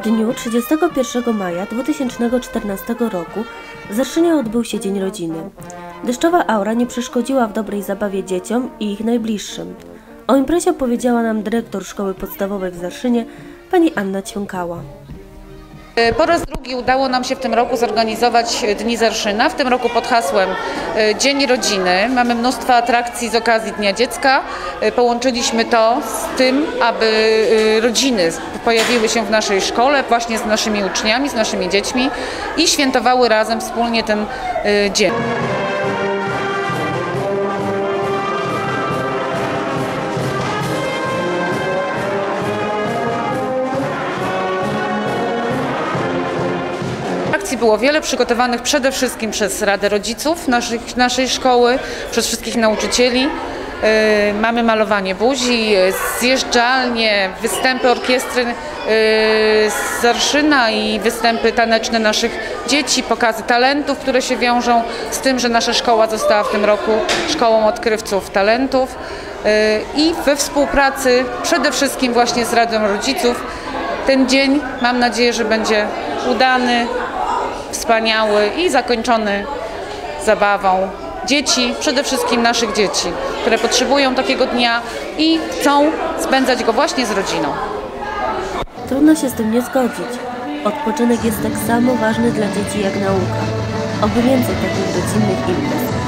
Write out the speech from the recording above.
dniu 31 maja 2014 roku w Zarszynie odbył się Dzień Rodziny. Deszczowa aura nie przeszkodziła w dobrej zabawie dzieciom i ich najbliższym. O imprezie opowiedziała nam dyrektor Szkoły Podstawowej w Zarszynie, pani Anna Ćwiąkała. Po raz drugi udało nam się w tym roku zorganizować Dni Zarszyna, w tym roku pod hasłem Dzień Rodziny. Mamy mnóstwo atrakcji z okazji Dnia Dziecka. Połączyliśmy to z tym, aby rodziny pojawiły się w naszej szkole, właśnie z naszymi uczniami, z naszymi dziećmi i świętowały razem wspólnie ten dzień. Akcji było wiele, przygotowanych przede wszystkim przez Radę Rodziców naszej szkoły, przez wszystkich nauczycieli. Mamy malowanie buzi, zjeżdżalnie, występy orkiestry z Zarszyna i występy taneczne naszych dzieci, pokazy talentów, które się wiążą z tym, że nasza szkoła została w tym roku szkołą odkrywców talentów i we współpracy przede wszystkim właśnie z Radą Rodziców ten dzień, mam nadzieję, że będzie udany, wspaniały i zakończony zabawą dzieci, przede wszystkim naszych dzieci, które potrzebują takiego dnia i chcą spędzać go właśnie z rodziną. Trudno się z tym nie zgodzić. Odpoczynek jest tak samo ważny dla dzieci jak nauka. Oby więcej takich rodzinnych imprez.